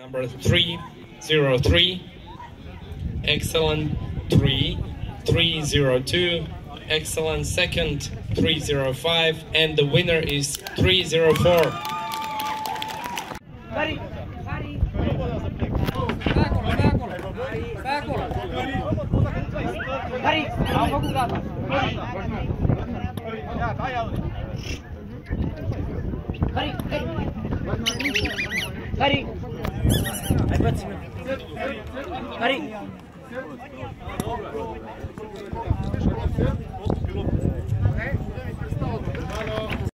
Number 303. Excellent 302. Excellent second 305. And the winner is 304. Heady.